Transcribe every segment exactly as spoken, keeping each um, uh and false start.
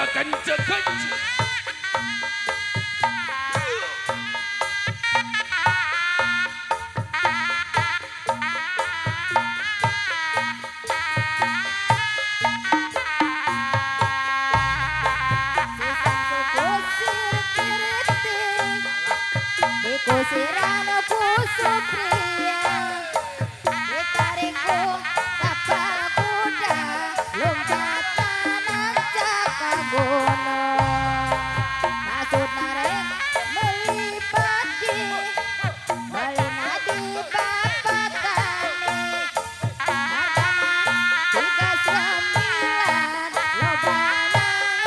kenceng-kenceng. Kusiran kusupria ditariku kapal kuda lompat nancak ka gunung maksud narik melipati melina di bapatani hargana tiga sembilan lobana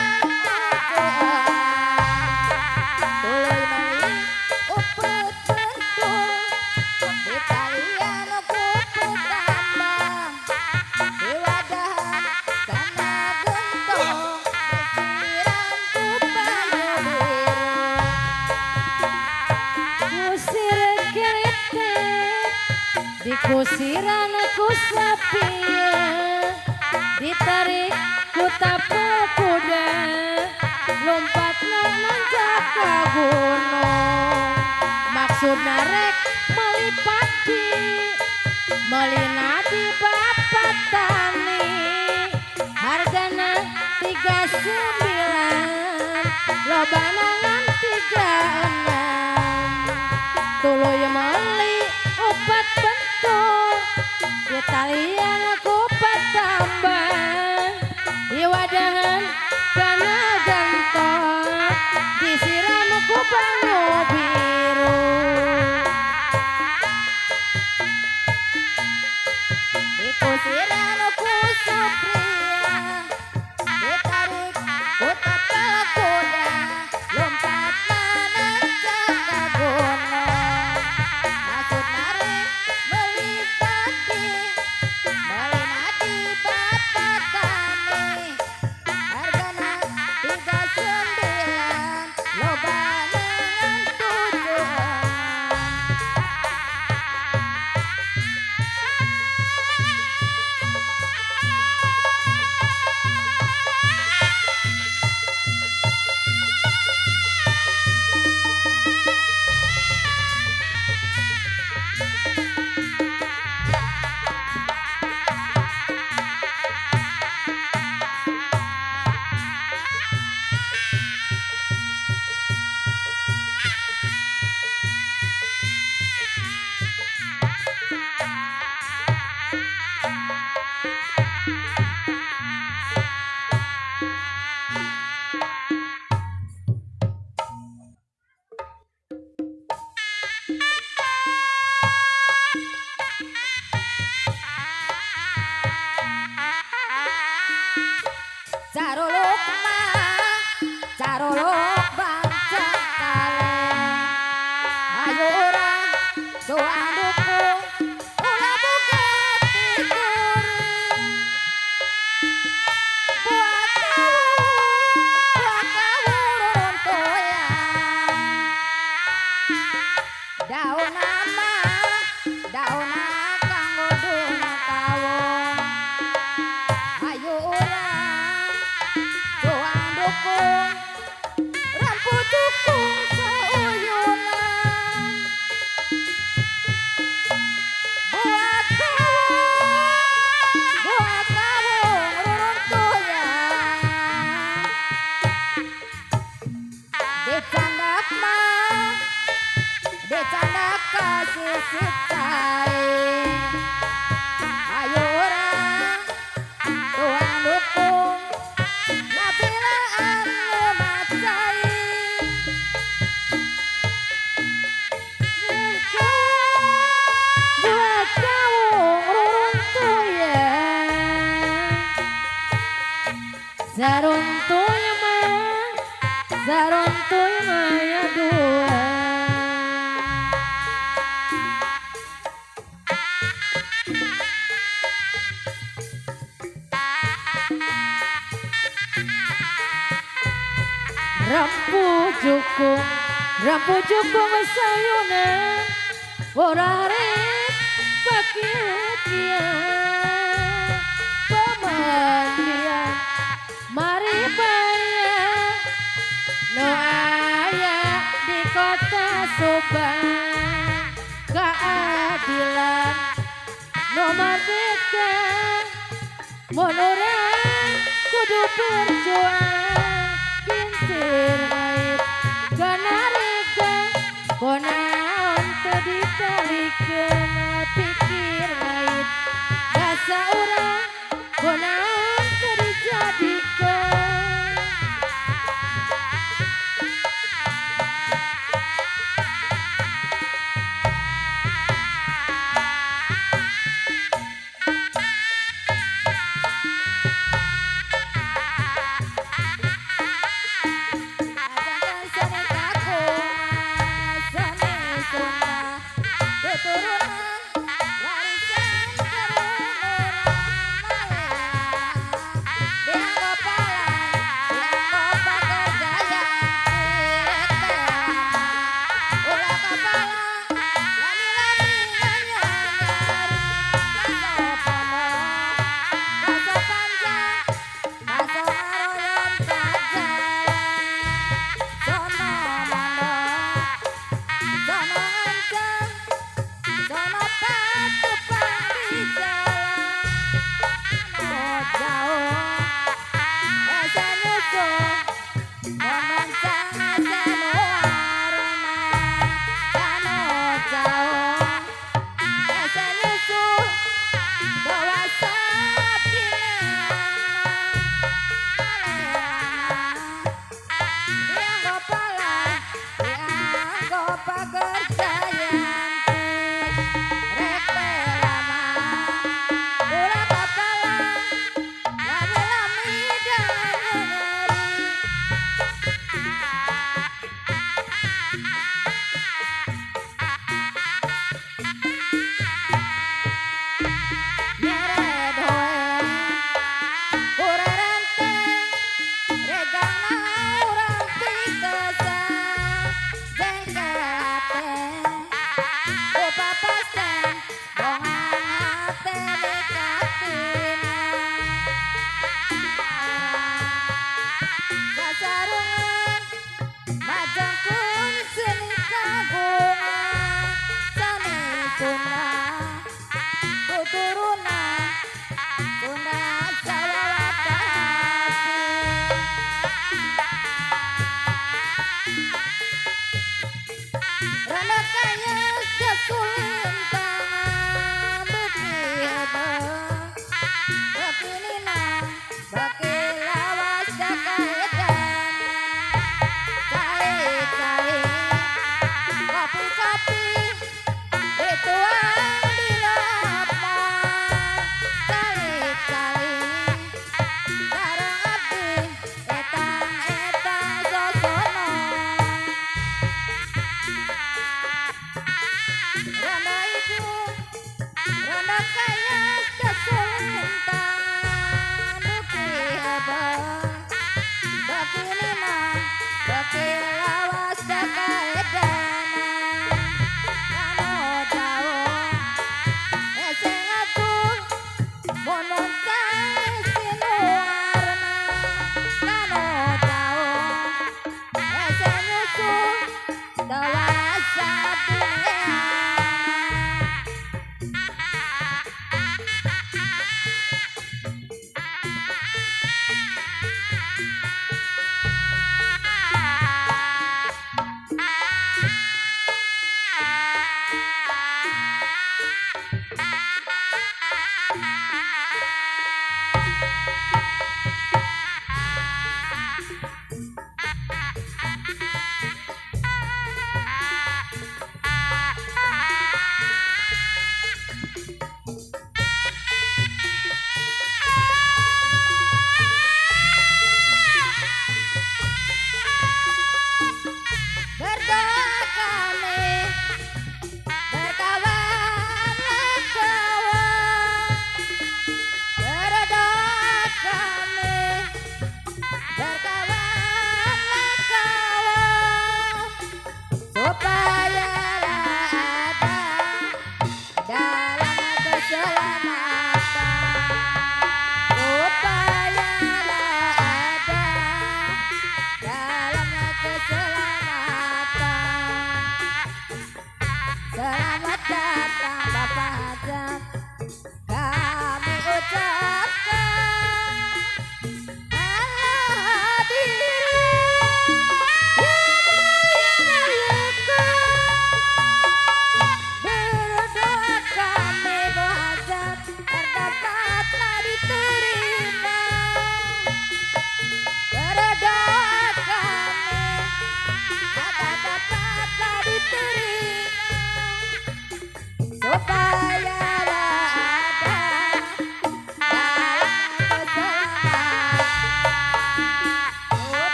tuluy meli upet bentul Italian kuput tambang di wadahan karena gentong disiram kupang biru kusir kritik dikusiran ku sapi ditarik ku tapal kuda lompat nancak ka gunung maksud narek melipati melina di bapatani hargana tiga sembilan lobana ngan tiga enam tuluy meli opat bentul Italian kupat tambang di wadahan kana gantong disiram ku banyu biru dikusiran kusupria ditarik ku tapal kuda lompat nancak ka gunung maksud narik melipati melina di bapatani hargana tiga sembilan lobana ngan tujuh Carolok mah, carolok bangsa kaleng. Ayo orang doa dukung, ulah buka tikuring. Buat kamu, buat kamu runtuyan. Daun nama, daun kanggo duna kawong. Ayo orang doa dukung rampu dukung sauyunan buat kamu buat kamu runtuyan dicandak mah dicandak kasih sitai ayo orang doa dukung napilaan lumacai buat kamu runtuyan saruntuy mah saruntuy mah ya dua rampu jukung rampu jukung sayunan ora rek pakikian pemandian mari bayar panggilan no merdeka monoran kudu berjuang kintir ngait ganarega konaon teu ditalikeun pikir ngait basa urang konaon teu dijadikeun.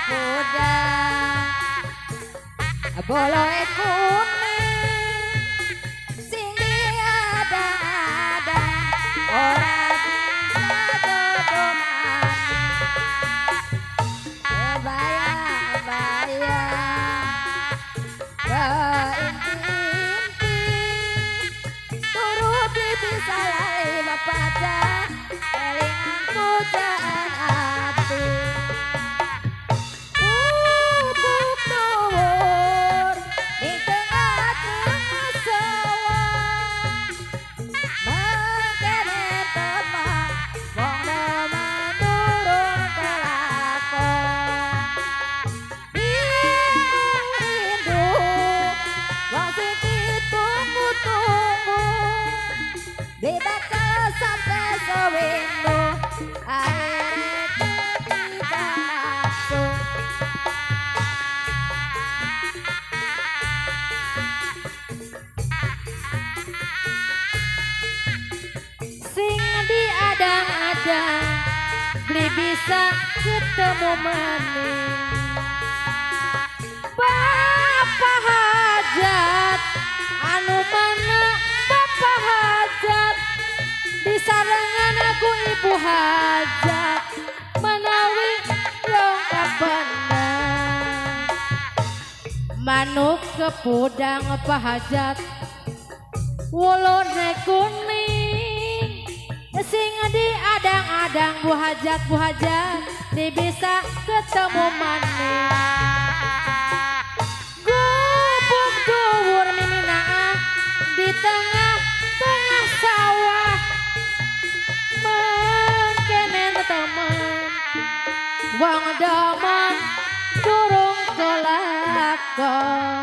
pudang boleh kuning sing diada-ada orang sadodoman kebaya-baya keinti-inti turut dipisah lima pada elingan pujaan hati bubuk dhuwur di tengah-tengah sawah mengkene teman wong demen durung kelakon rindu wong sing ditunggu-tunggu dibakal sampai sewindu akhirnya ketika langsung sing diadang-adang beli bisa ketemu maning bapak hajat anu mana bapak hajat disarengan aku ibu hajat menawi yang kabenang manuk ke pudang pak hajat wolone kuning sing diadang-adang bu hajat bu hajat di bisa ketemu maning gubuk dhuwur miminaan di tengah-tengah sawah mengkene temen wong demen durung kelakon